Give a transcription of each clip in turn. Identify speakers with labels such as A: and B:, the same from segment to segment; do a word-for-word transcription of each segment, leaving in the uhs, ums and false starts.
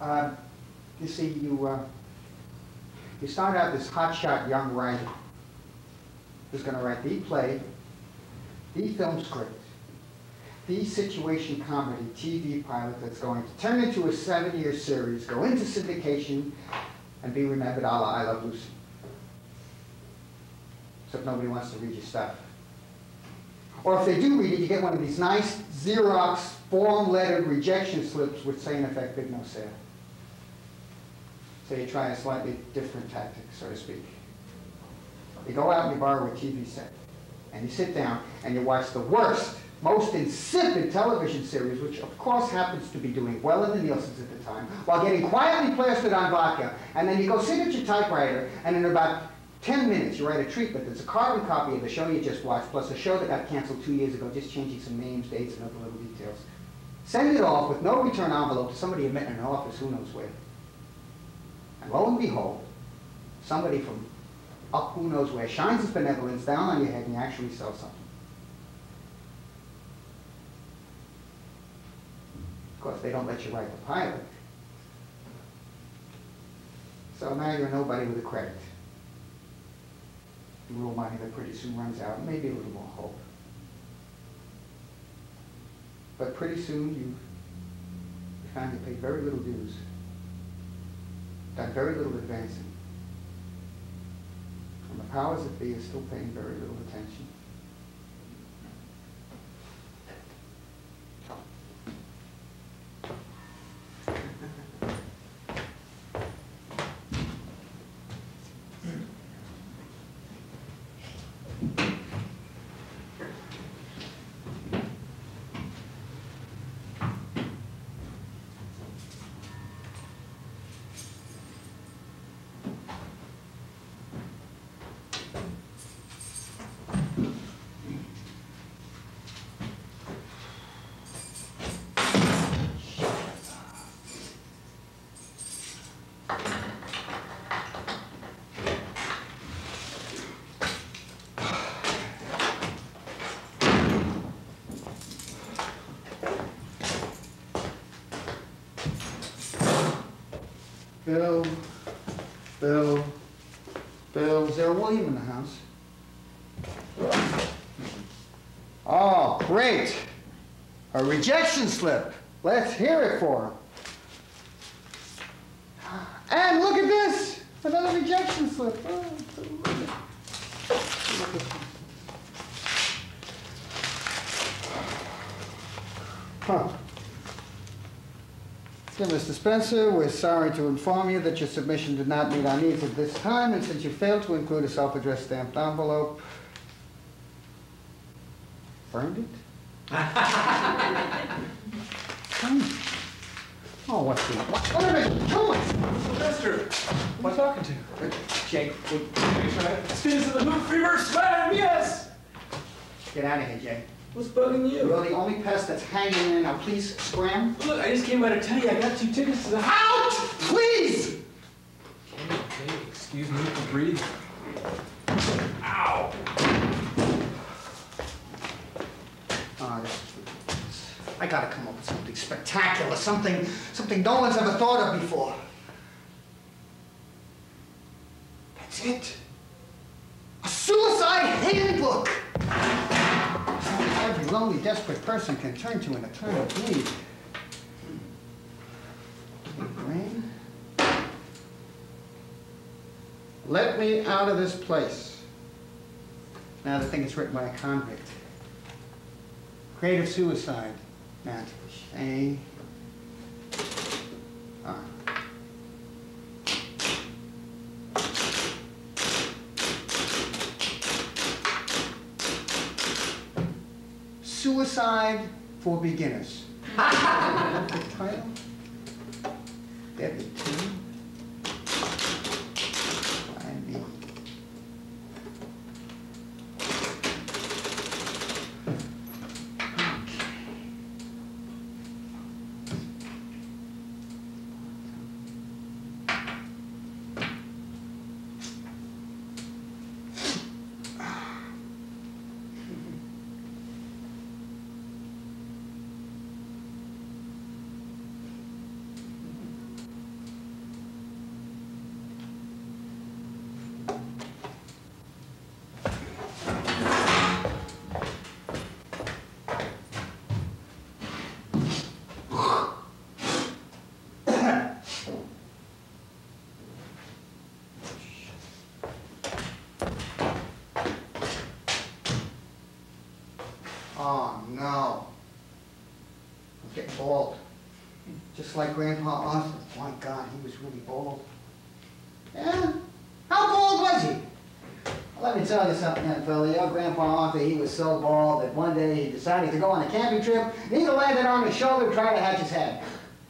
A: Uh, you see, you, uh, you start out this hotshot young writer who's going to write the play, the film script, the situation comedy T V pilot that's going to turn into a seven-year series, go into syndication, and be remembered a la I Love Lucy. Except nobody wants to read your stuff. Or if they do read it, you get one of these nice Xerox form-lettered rejection slips which say, in effect, big no sale. So you try a slightly different tactic, so to speak. You go out and you borrow a T V set, and you sit down and you watch the worst, most insipid television series, which of course happens to be doing well in the Nielsen's at the time, while getting quietly plastered on vodka, and then you go sit at your typewriter, and in about ten minutes you write a treatment that's a carbon copy of the show you just watched, plus a show that got canceled two years ago, just changing some names, dates, and other little details. Send it off with no return envelope to somebody you met in an office who knows where. And lo and behold, somebody from up who knows where shines his benevolence down on your head and you actually sell something. Of course, they don't let you write the pilot. So now you're nobody with a credit. Real money that pretty soon runs out, and maybe a little more hope. But pretty soon you find you paid very little dues, done very little advancing. And the powers that be are still paying very little attention. Bill, Bill, Bill, is there a William in the house? Oh, great. A rejection slip. Let's hear it for him. And look at this, another rejection slip. Oh, terrific. Huh. Dear Mister Spencer, we're sorry to inform you that your submission did not meet our needs at this time, and since you failed to include a self-addressed stamped envelope, burned it? Hmm. Oh, what's the... What, what are they doing?
B: Sylvester, who am I talking to?
A: Jake, Jake.
B: Students of the Hoop Reverse Slam, yes!
A: Get out of here, Jake.
B: What's bugging you?
A: You're the only pest that's hanging in. Now, please scram.
B: Look, I just came by to tell you I got two tickets to the house.
A: Out! Please!
B: Okay, okay, excuse me for breathing. Ow!
A: Oh, this is ridiculous. I gotta come up with something spectacular, something, something no one's ever thought of before. That's it. A suicide handbook! Every lonely, desperate person can turn to an eternal need. Rain? Let me out of this place. Now the thing is written by a convict. Creative suicide. Now, A. R. Suicide for Beginners. The title? Deadly Two. I mean. bald. Just like Grandpa Arthur. My God, he was really bald. Yeah? How bald was he? Well, let me tell you something, young fella. Your Grandpa Arthur, he was so bald that one day he decided to go on a camping trip, and he landed on his shoulder and tried to hatch his head.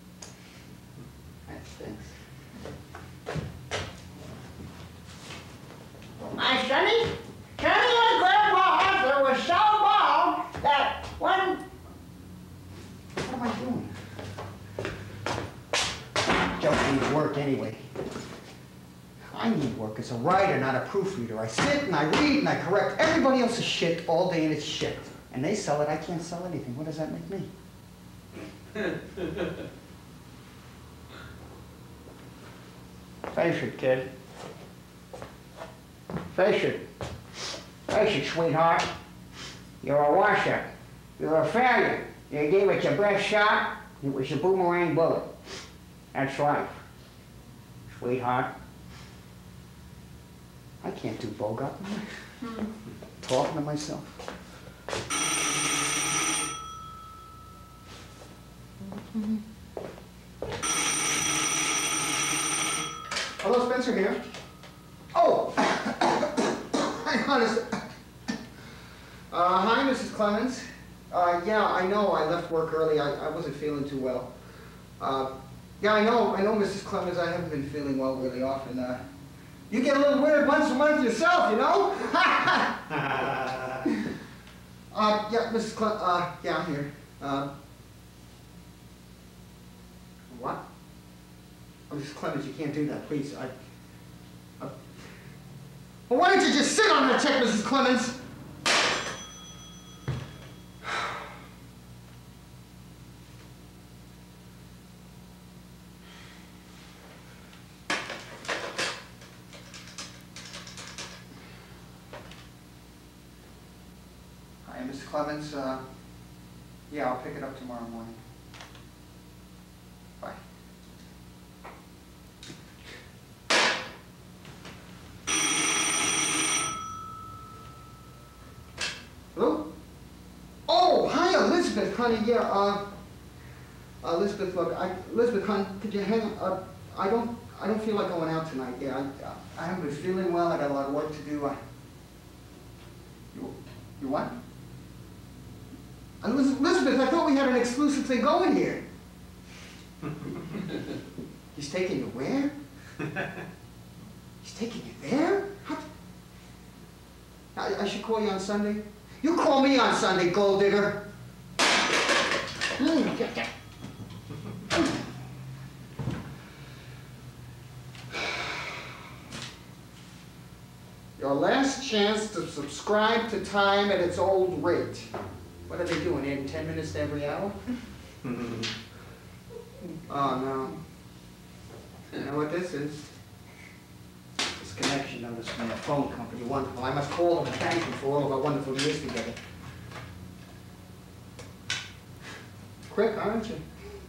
A: That stinks.
C: My sonny, Sonny, your Grandpa Arthur was so bald that one...
A: What am I doing? Just need work anyway. I need work as a writer, not a proofreader. I sit and I read and I correct everybody else's shit all day and it's shit. And they sell it, I can't sell anything. What does that make me?
C: Face it, kid. Face it. Face it, sweetheart. You're a washer. You're a failure. You gave it your best shot. It was a boomerang bullet. That's life. Sweetheart.
A: I can't do Bogart. Talking to myself. Hello, Spencer here. Oh! I honest. Uh, hi, Missus Clemens. Uh, yeah, I know I left work early. I, I wasn't feeling too well. Uh, yeah, I know, I know, Missus Clemens. I haven't been feeling well really often. Uh, you get a little weird once a month yourself, you know? uh, yeah, Missus Cle uh, yeah, I'm here. Uh, what? Oh, Missus Clemens, you can't do that, please. I, uh, well, why don't you just sit on that check, Missus Clemens? Hi, Mister Clemens. Uh, yeah, I'll pick it up tomorrow morning. Bye. Hello? Oh, hi, Elizabeth, honey. Yeah, uh, uh, Elizabeth, look, I, Elizabeth, honey, could you hang? Uh, I don't, I don't feel like going out tonight. Yeah, I, I haven't been feeling well. I got a lot of work to do. I, you, you what? Elizabeth, I thought we had an exclusive thing going here. He's taking you where? He's taking you there? How? I, I should call you on Sunday? You call me on Sunday, gold digger. Your last chance to subscribe to Time at its old rate. What are they doing, adding ten minutes to every hour? Oh, no. You know what this is? This connection notice from the phone company. Wonderful. I must call them and thank them for all of our wonderful years together. Quick, aren't you?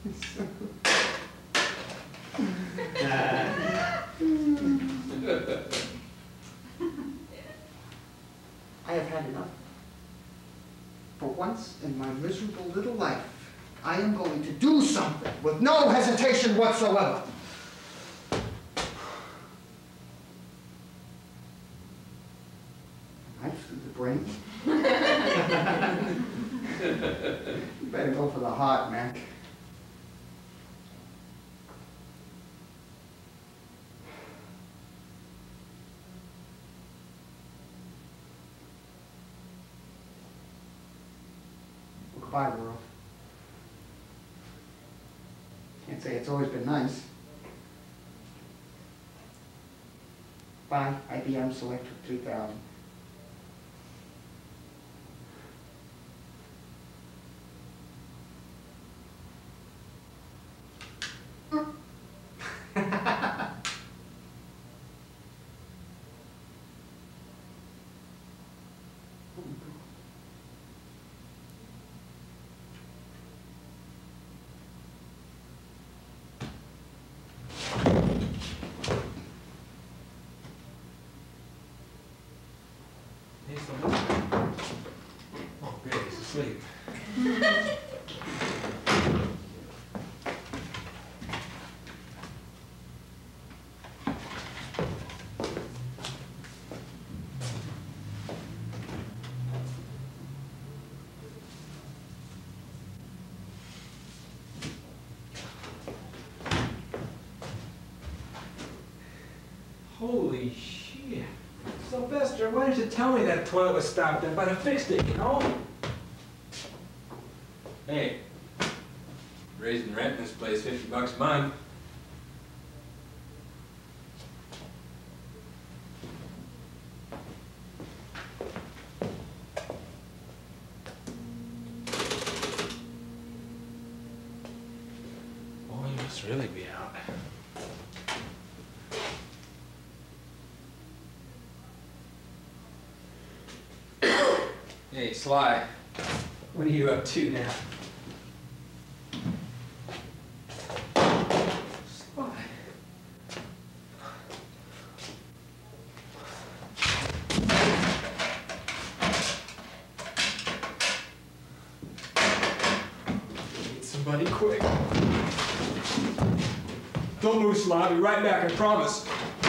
A: I have had enough. For once in my miserable little life, I am going to do something with no hesitation whatsoever. Knife through the brain. You better go for the heart, Mac. Goodbye, world. Can't say it's always been nice. Bye, I B M Selectric three thousand.
B: He's still moving. Oh, good, he's asleep. Holy shit. Sylvester, why didn't you tell me that toilet was stopped up? I'd have fixed it, you know? Hey, raising rent in this place fifty bucks a month. Boy, you must really be out. Hey, Sly, what are you up to now? Sly. Need somebody quick. Don't move, Sly. I'll be right back, I promise.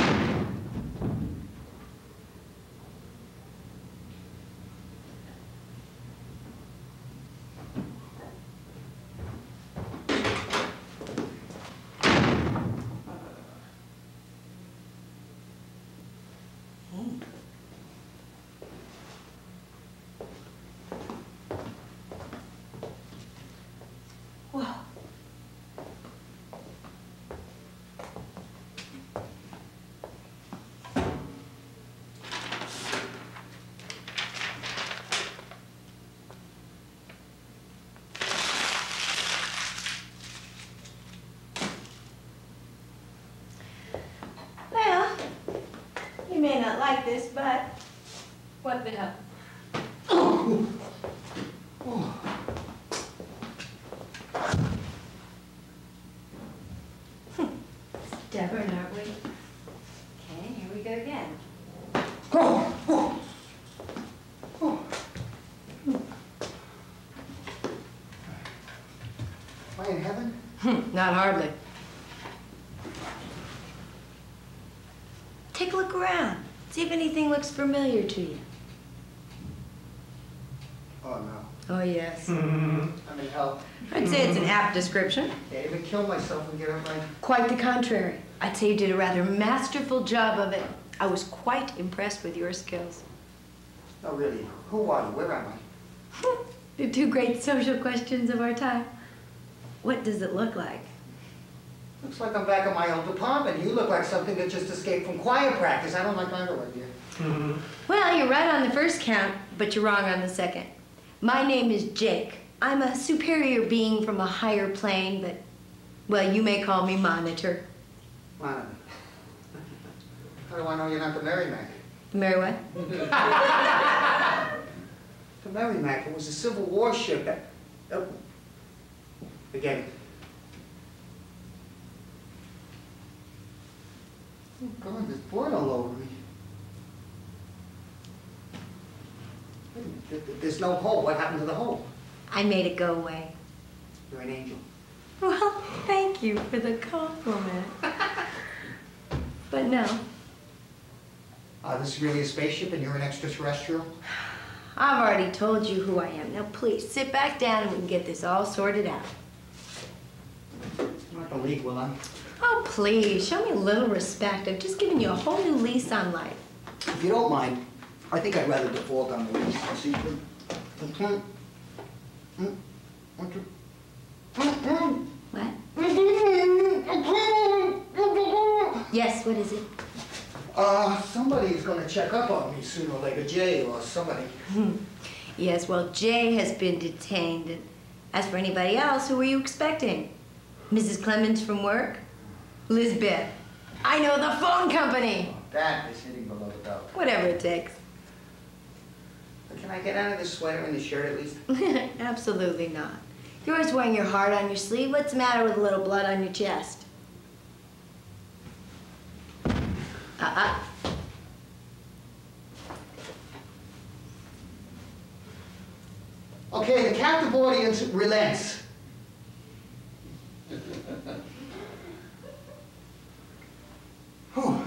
D: You may not like this, but what the hell?
A: Oh. Oh.
D: Stubborn, aren't we? Okay, here we go again.
A: Oh. Oh. Oh. Am I in heaven?
D: Not hardly. Take a look around. See if anything looks familiar to you.
A: Oh, no.
D: Oh, yes.
A: I'm in hell.
D: I'd say it's an apt description.
A: Can't even kill myself and get it right.
D: Quite the contrary. I'd say you did a rather masterful job of it. I was quite impressed with your skills.
A: No, really. Who are you? Where am I?
D: The two great social questions of our time. What does it look like?
A: Looks like I'm back in my old department. You look like something that just escaped from choir practice. I don't like either of you.
B: Mm-hmm.
D: Well, you're right on the first count, but you're wrong on the second. My name is Jake. I'm a superior being from a higher plane, but, well, you may call me Monitor.
A: Monitor. How do I know you're not the Merrimack?
D: The Mary what?
A: The Merrimack. It was a Civil War ship that... Oh. Forget it. Oh, God, there's blood all over me. Wait a minute. There's no hole. What happened to the hole?
D: I made it go away.
A: You're an angel.
D: Well, thank you for the compliment. But no,
A: Uh, this is really a spaceship and you're an extraterrestrial?
D: I've already told you who I am. Now, please, sit back down and we can get this all sorted out.
A: I'm not gonna leave, will I?
D: Oh, please, show me a little respect. I've just given you a whole new lease on life.
A: If you don't mind, I think I'd rather default on the lease. See, what?
D: What? Yes, what is it?
A: Uh, somebody's gonna check up on me sooner or later, Jay or somebody.
D: Yes, well, Jay has been detained. And as for anybody else, who were you expecting? Missus Clemens from work? Lisbeth. I know the phone company.
A: That is hitting below the belt.
D: Whatever it takes.
A: Can I get out of this sweater and this shirt at least?
D: Absolutely not. You're always wearing your heart on your sleeve. What's the matter with a little blood on your chest? Uh-uh.
A: Okay, the captive audience relents. Whew.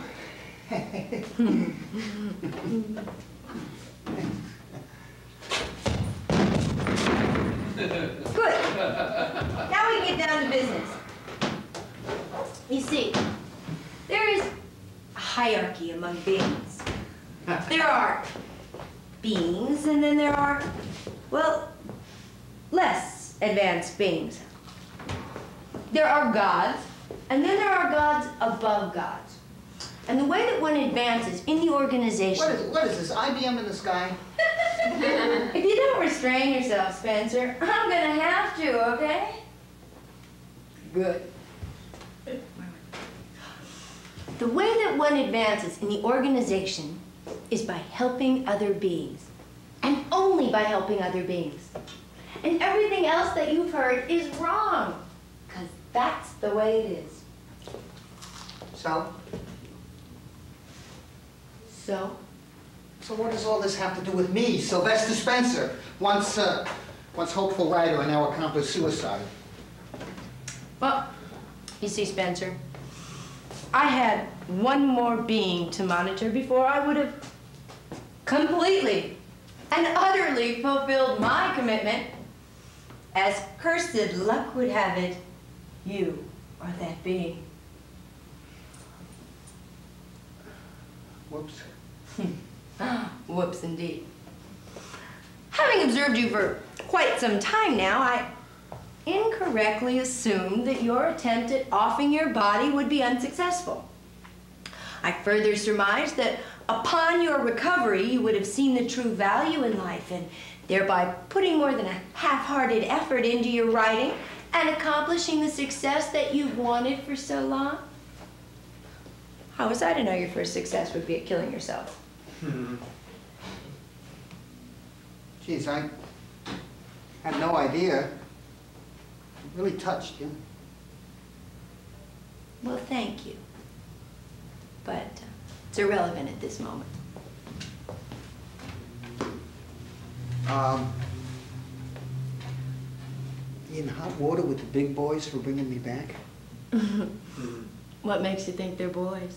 D: Good. Now we can get down to business. You see, there is a high hierarchy among beings. There are beings, and then there are, well, less advanced beings. There are gods, and then there are gods above gods. And the way that one advances in the organization...
A: What is, what is this, I B M in the sky?
D: If you don't restrain yourself, Spencer, I'm gonna have to, okay? Good. The way that one advances in the organization is by helping other beings. And only by helping other beings. And everything else that you've heard is wrong. Because that's the way it is.
A: So?
D: So?
A: So what does all this have to do with me, Sylvester Spencer, once, uh, once hopeful writer and now accomplished suicide?
D: Well, you see, Spencer, I had one more being to monitor before I would have completely and utterly fulfilled my commitment. As cursed luck would have it, you are that being.
A: Whoops.
D: Whoops, indeed. Having observed you for quite some time now, I incorrectly assumed that your attempt at offing your body would be unsuccessful. I further surmised that upon your recovery, you would have seen the true value in life and thereby putting more than a half-hearted effort into your writing and accomplishing the success that you've wanted for so long. How was I to know your first success would be at killing yourself?
A: Hmm. Geez, I had no idea. It really touched you.
D: Well, thank you. But uh, it's irrelevant at this moment.
A: Um, in hot water with the big boys for bringing me back?
D: What makes you think they're boys?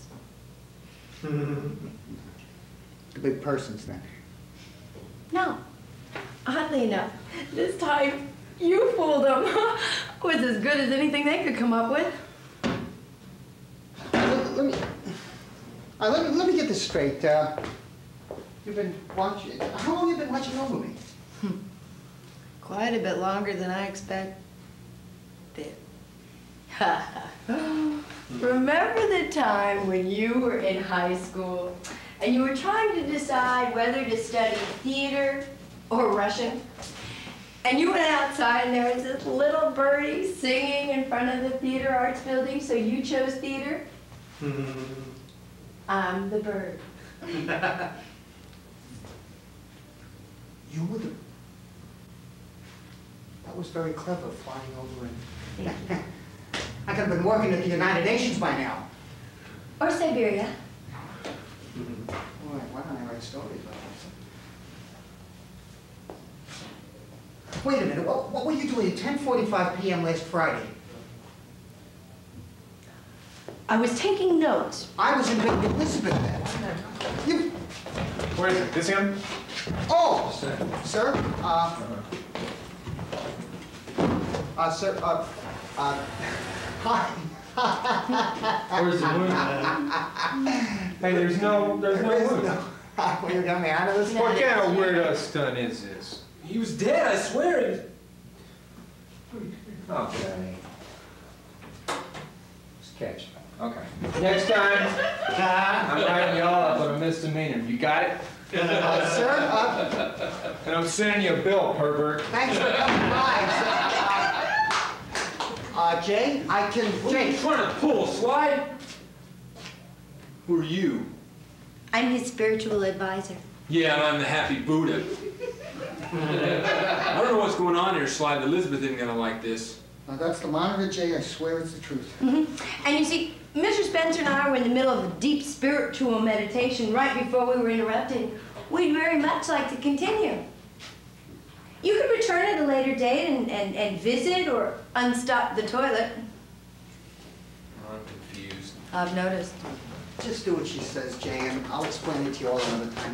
A: The big persons, then.
D: No. Oddly enough, this time you fooled them. It was as good as anything they could come up with.
A: Let, let me, uh, let me, let me get this straight. Uh, you've been watching, how long have you been watching over me?
D: Quite a bit longer than I expected. Remember the time when you were in high school and you were trying to decide whether to study theater or Russian? And you went outside and there was this little birdie singing in front of the theater arts building, so you chose theater? I'm the bird.
A: You were the... That was very clever, flying over and... I could have been working at the United Nations by now.
D: Or Siberia.
A: Boy, why don't I write stories about this? Wait a minute, what, what were you doing at ten forty-five p m last Friday?
D: I was taking notes.
A: I was in Big Elizabeth then. You...
B: Where is it? This him?
A: Oh, sir, uh... Uh, sir, uh... uh hi.
B: Where's the wound? Hey, there's no, there's no
A: There is
B: wound.
A: no- Well, you got me out of this
D: No.
A: one?
B: What kind of weird stunt is this?
E: He was dead, I swear.
B: Okay. Just catch it. Okay. Next time, I'm writing you all up on a misdemeanor. You got it?
A: Uh, sir, uh,
B: And I'm sending you a bill, pervert.
A: thanks for coming by, sir. Uh, uh, Jay, I can...
E: What are you
A: Jay,
E: trying to pull, Slide? Who are you?
D: I'm his spiritual advisor.
E: Yeah, and I'm the happy Buddha. I don't know what's going on here, Slide. Elizabeth isn't gonna like this.
A: uh, that's the monitor, Jay. I swear it's the truth.
D: Mm-hmm. And you see, Mister Spencer and I were in the middle of a deep spiritual meditation right before we were interrupted. We'd very much like to continue. You could return at a later date and, and, and visit or unstop the toilet.
E: I'm confused.
D: I've noticed.
A: Just do what she says, Jay, and I'll explain it to you all another time.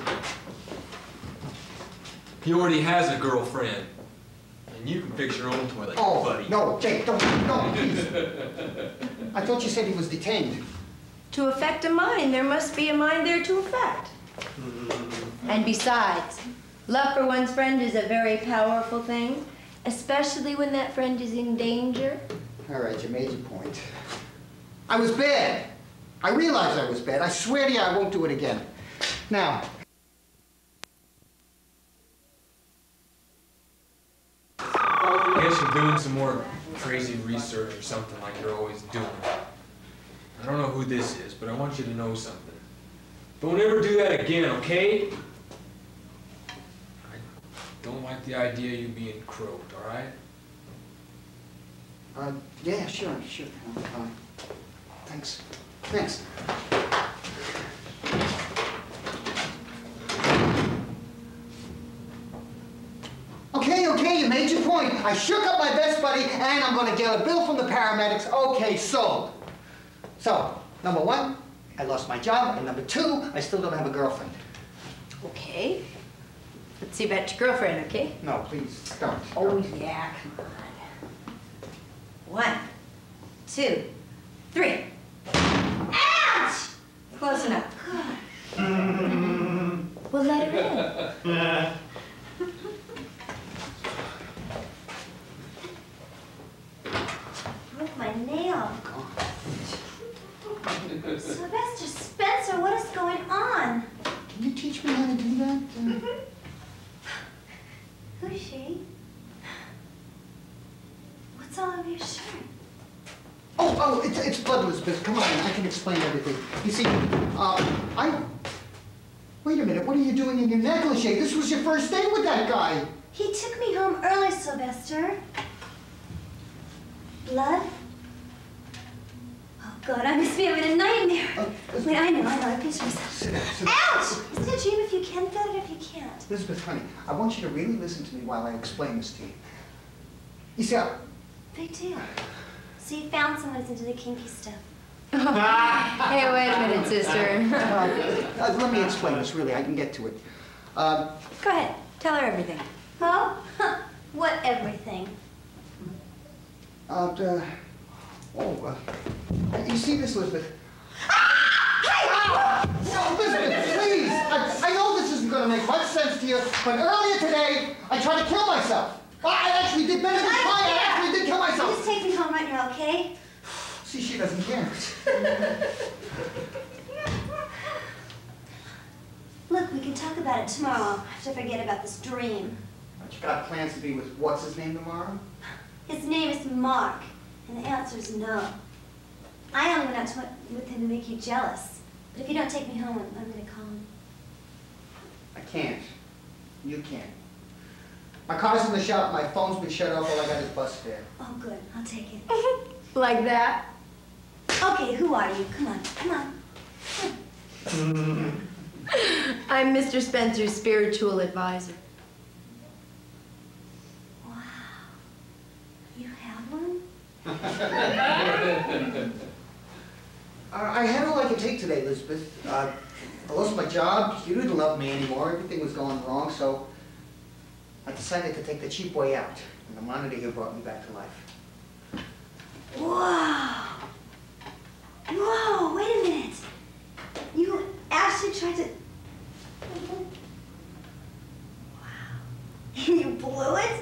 E: He already has a girlfriend. And you can fix your own toilet,
A: Oh,
E: buddy.
A: no, Jay, don't, no, please. I thought you said he was detained.
D: To affect a mind, there must be a mind there to affect. And besides, love for one's friend is a very powerful thing, especially when that friend is in danger.
A: All right, you made your point. I was bad. I realize I was bad. I swear to you I won't do it again. Now,
E: I guess you're doing some more crazy research or something like you're always doing. I don't know who this is, but I want you to know something. Don't ever do that again, okay? I don't like the idea of you being croaked, all right?
A: uh, yeah, sure, sure. Uh, thanks. Thanks. Okay, okay, you made your point. I shook up my best buddy, and I'm going to get a bill from the paramedics. Okay, sold. So, number one, I lost my job, and number two, I still don't have a girlfriend.
D: Okay. Let's see about your girlfriend, okay?
A: No, please, don't.
D: Oh,
A: don't.
D: yeah, come on. One, two, three. Ouch! Close enough. Well, let her in. Broke my nail. Sylvester Spencer, what is going on?
A: Can you teach me how to do that? Uh,
D: Who's she? What's all over your shirt?
A: Oh, oh, it's, it's blood, Elizabeth. Come on, I can explain everything. You see, uh, I... Wait a minute, what are you doing in your negligee? This was your first date with that guy.
D: He took me home early, Sylvester. Blood? Oh, God, I must be having a nightmare.
A: Uh,
D: Wait, I know, I know, I picture myself.
A: Sit down, sit down.
D: Ouch! Is it a dream if you can feel it if you can't?
A: Elizabeth, honey, I want you to really listen to me while I explain this to you. You see, I...
D: Big deal. So you found someone who's into the kinky stuff. Hey, wait a minute, sister.
A: Uh, uh, let me explain this, really. I can get to it. Uh,
D: Go ahead. Tell her everything.
F: Huh? What everything?
A: uh, uh, oh, uh, you see this, Elizabeth? Oh, Elizabeth, please! I, I know this isn't going to make much sense to you, but earlier today, I tried to kill myself. I actually did better than try. I actually did kill myself.
F: Just take me home right now, okay?
A: See, she doesn't care.
F: Look, we can talk about it tomorrow after I forget about this dream.
A: But you got plans to be with what's his name tomorrow?
F: His name is Mark, and the answer is no. I only went out to, with him to make you jealous. But if you don't take me home, I'm, I'm going to call him.
A: I can't. You can't. My car's in the shop, my phone's been shut off, all I got is bus fare.
F: Oh, good. I'll take it.
D: Like that?
F: Okay, who are you? Come on, come on.
D: I'm Mister Spencer's spiritual advisor.
F: Wow. You have one?
A: Uh, I had all I could take today, Elizabeth. Uh, I lost my job, you didn't love me anymore, everything was going wrong, so I decided to take the cheap way out, and the monitor here brought me back to life.
F: Whoa. Whoa, wait a minute. You actually tried to... Wow. You blew it?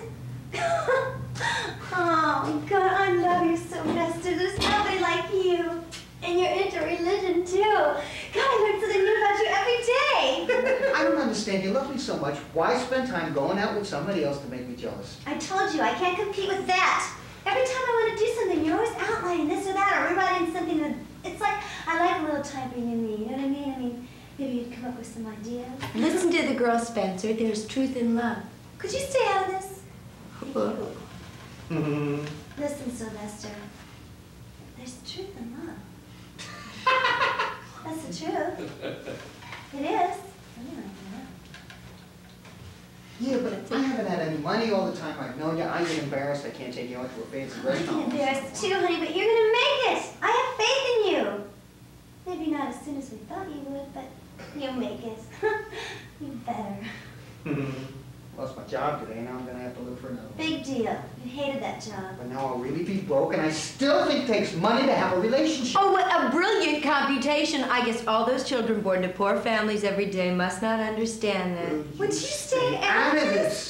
F: Oh, God, I love you, Sylvester. There's nobody like you. And you're into religion, too. God, I learn something new about you every day.
A: I don't understand, you love me so much, why spend time going out with somebody else to make me jealous?
F: I told you, I can't compete with that. Every time I want to do something, you're always outlining this or that, or rewriting something that... It's like, I like a little time being in me, you know what I mean? I mean, maybe you'd come up with some ideas.
D: Listen to the girl, Spencer. There's truth in love.
F: Could you stay out of this?
A: Mm-hmm.
F: Listen, Sylvester. There's truth in love. That's the truth. It is.
A: Yeah, but I haven't had any money all the time I've known you. I get embarrassed. I can't take you out to a fancy
F: I'm
A: restaurant.
F: embarrassed too, honey, but you're gonna make it. I have faith in you. Maybe not as soon as we thought you would, but you'll make it. You better.
A: Lost my job today, now I'm gonna have to look for another one.
F: Big deal. You hated that job.
A: But now I'll really be broke, and I still think it takes money to have a relationship.
D: Oh, what a brilliant computation. I guess all those children born to poor families every day must not understand that.
F: Would you stay
A: out
F: out
A: of this?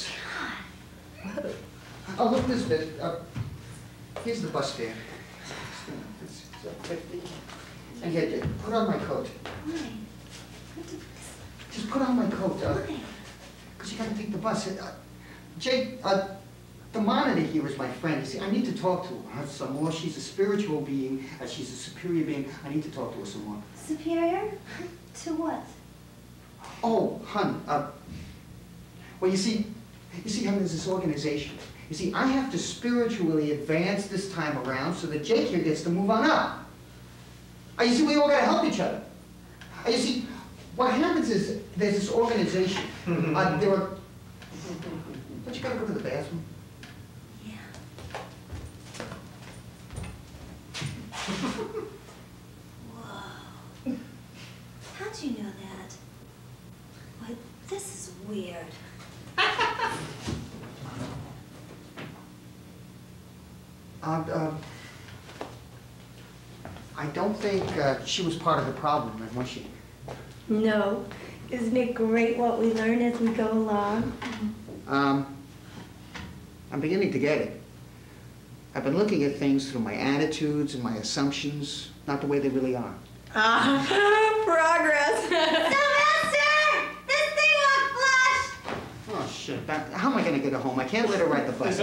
A: Oh, look, Elizabeth, uh, here's the bus fare. It's fifty. And here, here, put on my coat.
F: Why?
A: Just put on my coat, uh,
F: Why?
A: because you gotta take the bus. Uh, Jake, uh, the monitor here is my friend. You see, I need to talk to her some more. She's a spiritual being, uh, she's a superior being. I need to talk to her some more.
F: Superior? To what?
A: Oh, hun, uh, well, you see, you see, hun, there's this organization. You see, I have to spiritually advance this time around so that Jake here gets to move on up. Uh, you see, we all gotta help each other. Uh, you see, what happens is there's this organization. uh, there are. Don't you gotta go to the bathroom?
F: Yeah. Whoa. How'd you know that? Why, this is weird.
A: Uh, uh, I don't think uh, she was part of the problem, was she?
D: No. Isn't it great what we learn as we go along?
A: Um, I'm beginning to get it. I've been looking at things through my attitudes and my assumptions, not the way they really are.
D: Ah, progress.
F: Sylvester! This thing won't flush!
A: Oh, shit. That, how am I going to get her home? I can't let her ride the bus.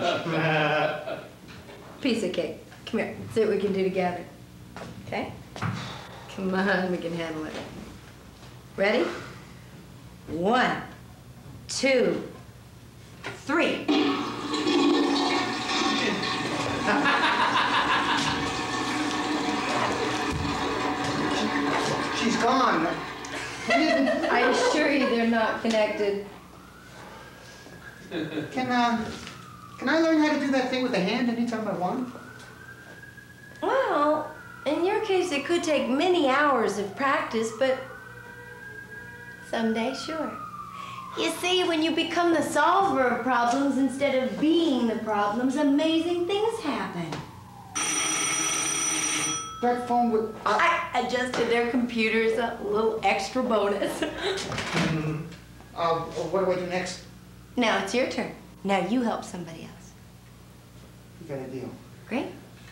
D: Piece of cake. Come here. See what we can do together. Okay? Come on, we can handle it. Ready? One, two, three.
A: She's gone.
D: I assure you they're not connected.
A: Can, uh, can I learn how to do that thing with the hand anytime I want?
D: Well, in your case, it could take many hours of practice, but someday, sure. You see, when you become the solver of problems instead of being the problems, amazing things happen.
A: That phone would... Uh,
D: I adjusted their computers, a little extra bonus.
A: uh, what do I do next?
D: Now it's your turn. Now you help somebody else.
A: You got a deal.
D: Great.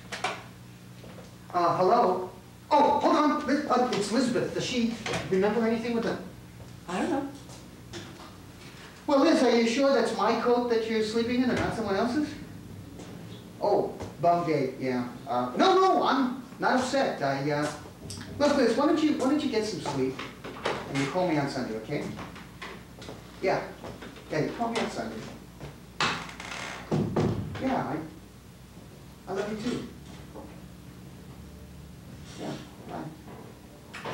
A: Uh, hello? Oh, hold on. Liz- Uh, it's Elizabeth. Does she remember anything with the...
D: I don't know.
A: Well, Liz, are you sure that's my coat that you're sleeping in and not someone else's? Oh, bum gate, yeah. Uh, no, no, I'm not upset. I, uh... Look, Liz, why don't you, why don't you get some sleep? And you call me on Sunday, okay? Yeah. Yeah, you call me on Sunday. Yeah, I... I love you too. Yeah, bye.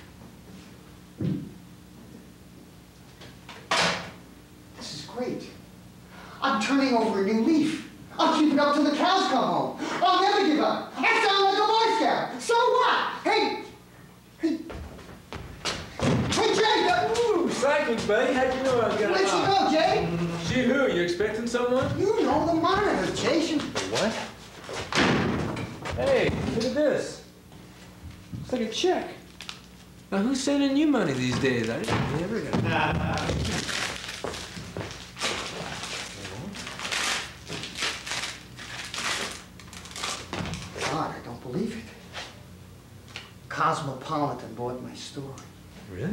A: This is great. I'm turning over a new leaf. I'll keep it up till the cows come home. I'll never give up. I sound like a Boy Scout. So what? Hey, hey, hey, Jay. uh,
E: Ooh, psychic, buddy. How'd you know I was gonna...
A: Where'd you go, Jay?
E: She who? You expecting someone?
A: You know the monitor, Jay. She-
E: What? Hey, look at this. It's like a check. Now, who's sending you money these days? I didn't ever get it.
A: God, I don't believe it. Cosmopolitan bought my story.
E: Really?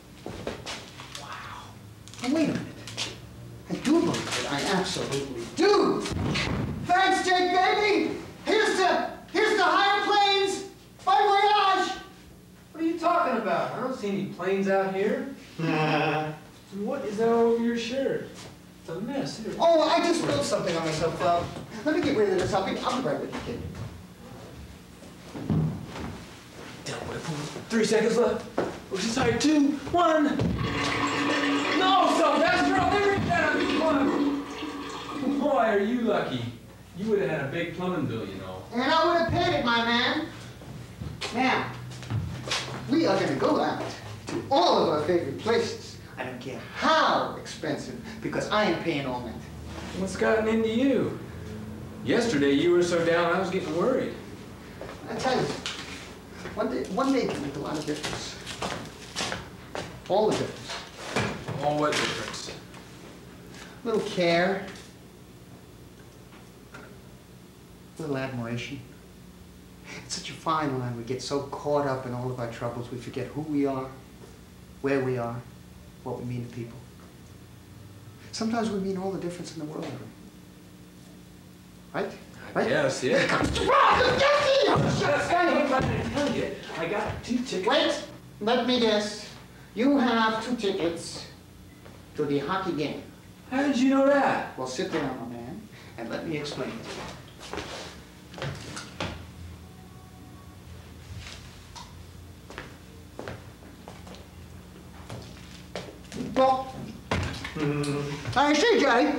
A: Wow. Now, wait a minute. I do believe it. I absolutely do. Thanks, Jake, baby. Here's to, here's to higher planes. Bon voyage.
E: What are you talking about? I don't see any planes out here. What is that all over your shirt? It's a mess here.
A: Oh, I just spilled something on myself. Uh, let me get rid of this. I'll be, I'll be right with you, kid.
E: Damn, what if three seconds left? Which is tired. Two, one. No, Sylvester, I'll never get that on this one. Boy, are you lucky. You would have had a big plumbing bill, you know.
A: And I would have paid it, my man. Now, we are going to go out to all of our favorite places. I don't care how expensive, because I ain't paying all that.
E: What's gotten into you? Yesterday you were so down I was getting worried.
A: I tell you, one day, one day can make a lot of difference. All the difference.
E: All what difference?
A: A little care, a little admiration. It's such a fine line. We get so caught up in all of our troubles, we forget who we are, where we are, what we mean to people. Sometimes we mean all the difference in the world. Right?
E: I
A: Right?
E: guess, yeah. I got two tickets.
A: Wait, let me guess. You have two tickets to the hockey game.
E: How did you know that?
A: Well, sit down, my man, and let me explain it to you. Well, I see, Jay.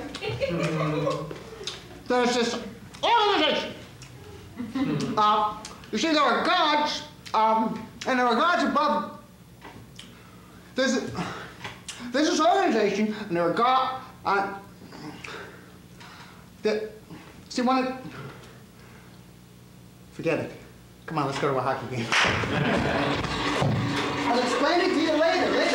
A: There's this organization. Uh, you see, there are gods, um, and there are gods above. There's, a, there's this organization, and there are gods. Uh, that, see, one of. Forget it. Come on, let's go to a hockey game. I'll explain it to you later. later.